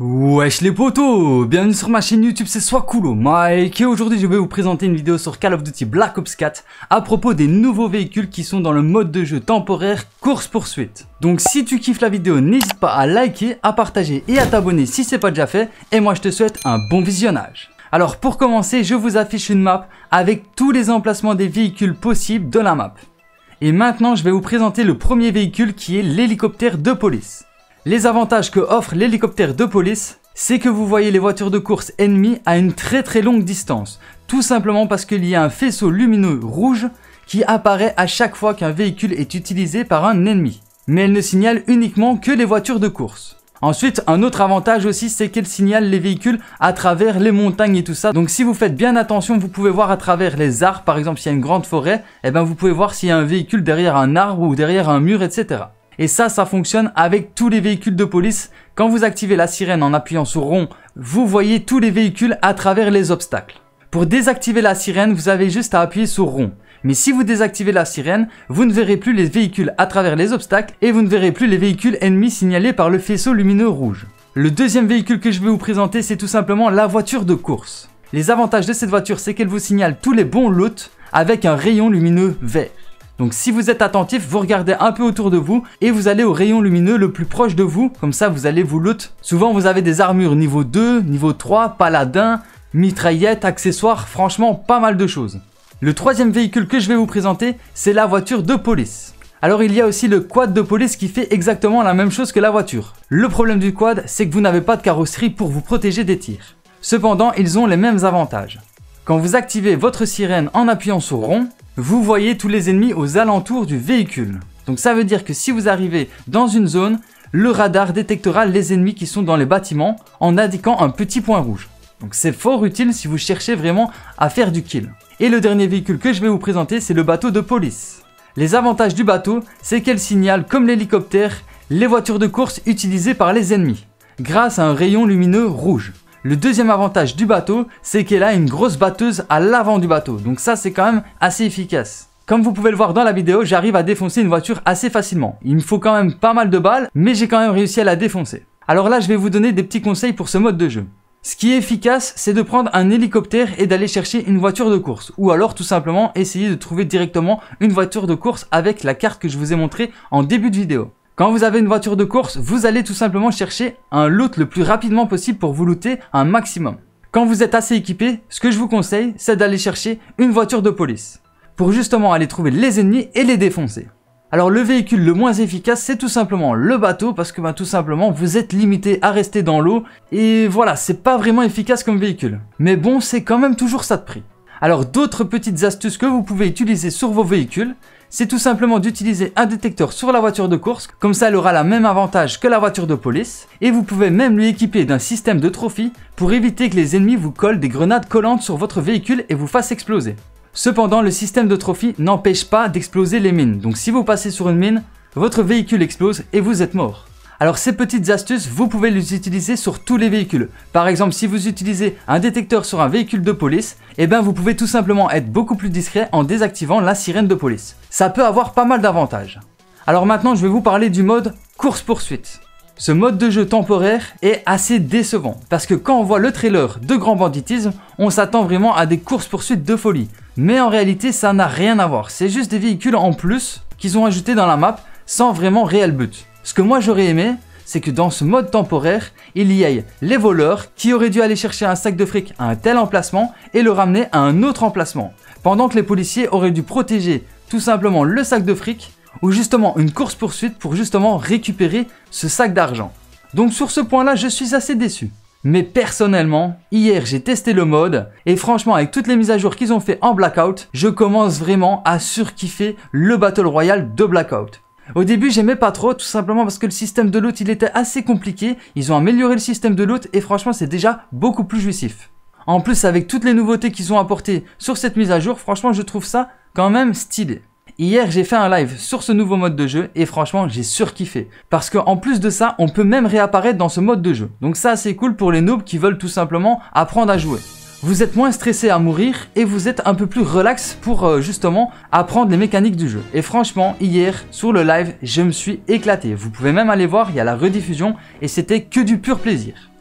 Wesh les potos, bienvenue sur ma chaîne YouTube, c'est Swakulo Mike et aujourd'hui je vais vous présenter une vidéo sur Call of Duty Black Ops 4 à propos des nouveaux véhicules qui sont dans le mode de jeu temporaire course-poursuite. Donc si tu kiffes la vidéo, n'hésite pas à liker, à partager et à t'abonner si c'est pas déjà fait et moi je te souhaite un bon visionnage. Alors pour commencer, je vous affiche une map avec tous les emplacements des véhicules possibles de la map. Et maintenant je vais vous présenter le premier véhicule qui est l'hélicoptère de police. Les avantages que offre l'hélicoptère de police, c'est que vous voyez les voitures de course ennemies à une très longue distance. Tout simplement parce qu'il y a un faisceau lumineux rouge qui apparaît à chaque fois qu'un véhicule est utilisé par un ennemi. Mais elle ne signale uniquement que les voitures de course. Ensuite, un autre avantage aussi, c'est qu'elle signale les véhicules à travers les montagnes et tout ça. Donc si vous faites bien attention, vous pouvez voir à travers les arbres. Par exemple, s'il y a une grande forêt, vous pouvez voir s'il y a un véhicule derrière un arbre ou derrière un mur, etc. Et ça fonctionne avec tous les véhicules de police. Quand vous activez la sirène en appuyant sur rond, vous voyez tous les véhicules à travers les obstacles. Pour désactiver la sirène, vous avez juste à appuyer sur rond. Mais si vous désactivez la sirène, vous ne verrez plus les véhicules à travers les obstacles et vous ne verrez plus les véhicules ennemis signalés par le faisceau lumineux rouge. Le deuxième véhicule que je vais vous présenter, c'est tout simplement la voiture de course. Les avantages de cette voiture, c'est qu'elle vous signale tous les bons lots avec un rayon lumineux vert. Donc si vous êtes attentif, vous regardez un peu autour de vous et vous allez au rayon lumineux le plus proche de vous. Comme ça, vous allez vous loot. Souvent, vous avez des armures niveau 2, niveau 3, paladin, mitraillette, accessoires. Franchement, pas mal de choses. Le troisième véhicule que je vais vous présenter, c'est la voiture de police. Alors il y a aussi le quad de police qui fait exactement la même chose que la voiture. Le problème du quad, c'est que vous n'avez pas de carrosserie pour vous protéger des tirs. Cependant, ils ont les mêmes avantages. Quand vous activez votre sirène en appuyant sur rond, vous voyez tous les ennemis aux alentours du véhicule. Donc ça veut dire que si vous arrivez dans une zone, le radar détectera les ennemis qui sont dans les bâtiments en indiquant un petit point rouge. Donc c'est fort utile si vous cherchez vraiment à faire du kill. Et le dernier véhicule que je vais vous présenter, c'est le bateau de police. Les avantages du bateau, c'est qu'elle signale comme l'hélicoptère les voitures de course utilisées par les ennemis, grâce à un rayon lumineux rouge. Le deuxième avantage du bateau, c'est qu'elle a une grosse batteuse à l'avant du bateau. Donc ça, c'est quand même assez efficace. Comme vous pouvez le voir dans la vidéo, j'arrive à défoncer une voiture assez facilement. Il me faut quand même pas mal de balles, mais j'ai quand même réussi à la défoncer. Alors là, je vais vous donner des petits conseils pour ce mode de jeu. Ce qui est efficace, c'est de prendre un hélicoptère et d'aller chercher une voiture de course. Ou alors, tout simplement, essayer de trouver directement une voiture de course avec la carte que je vous ai montrée en début de vidéo. Quand vous avez une voiture de course, vous allez tout simplement chercher un loot le plus rapidement possible pour vous looter un maximum. Quand vous êtes assez équipé, ce que je vous conseille, c'est d'aller chercher une voiture de police pour justement aller trouver les ennemis et les défoncer. Alors le véhicule le moins efficace, c'est tout simplement le bateau parce que tout simplement vous êtes limité à rester dans l'eau et voilà, c'est pas vraiment efficace comme véhicule. Mais bon, c'est quand même toujours ça de prix. Alors d'autres petites astuces que vous pouvez utiliser sur vos véhicules, c'est tout simplement d'utiliser un détecteur sur la voiture de course, comme ça elle aura le même avantage que la voiture de police, et vous pouvez même lui équiper d'un système de trophy pour éviter que les ennemis vous collent des grenades collantes sur votre véhicule et vous fassent exploser. Cependant, le système de trophy n'empêche pas d'exploser les mines, donc si vous passez sur une mine, votre véhicule explose et vous êtes mort. Alors ces petites astuces, vous pouvez les utiliser sur tous les véhicules. Par exemple, si vous utilisez un détecteur sur un véhicule de police, vous pouvez tout simplement être beaucoup plus discret en désactivant la sirène de police. Ça peut avoir pas mal d'avantages. Alors maintenant, je vais vous parler du mode course-poursuite. Ce mode de jeu temporaire est assez décevant parce que quand on voit le trailer de Grand Banditisme, on s'attend vraiment à des courses-poursuites de folie. Mais en réalité, ça n'a rien à voir. C'est juste des véhicules en plus qu'ils ont ajoutés dans la map sans vraiment réel but. Ce que moi j'aurais aimé, c'est que dans ce mode temporaire, il y ait les voleurs qui auraient dû aller chercher un sac de fric à un tel emplacement et le ramener à un autre emplacement. Pendant que les policiers auraient dû protéger tout simplement le sac de fric ou justement une course poursuite pour justement récupérer ce sac d'argent. Donc sur ce point là, je suis assez déçu. Mais personnellement, hier j'ai testé le mode et franchement avec toutes les mises à jour qu'ils ont fait en Blackout, je commence vraiment à surkiffer le Battle Royale de Blackout. Au début j'aimais pas trop, tout simplement parce que le système de loot il était assez compliqué. Ils ont amélioré le système de loot et franchement c'est déjà beaucoup plus jouissif. En plus avec toutes les nouveautés qu'ils ont apportées sur cette mise à jour, franchement je trouve ça quand même stylé. Hier j'ai fait un live sur ce nouveau mode de jeu et franchement j'ai surkiffé. Parce qu'en plus de ça, on peut même réapparaître dans ce mode de jeu. Donc ça c'est cool pour les noobs qui veulent tout simplement apprendre à jouer. Vous êtes moins stressé à mourir et vous êtes un peu plus relax pour justement apprendre les mécaniques du jeu. Et franchement, hier sur le live, je me suis éclaté. Vous pouvez même aller voir, il y a la rediffusion et c'était que du pur plaisir.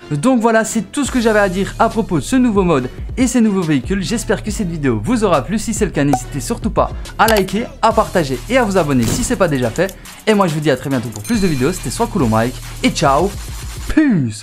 Donc voilà, c'est tout ce que j'avais à dire à propos de ce nouveau mode et ces nouveaux véhicules. J'espère que cette vidéo vous aura plu. Si c'est le cas, n'hésitez surtout pas à liker, à partager et à vous abonner si ce n'est pas déjà fait. Et moi je vous dis à très bientôt pour plus de vidéos. C'était Swacoolo Mike et ciao, peace.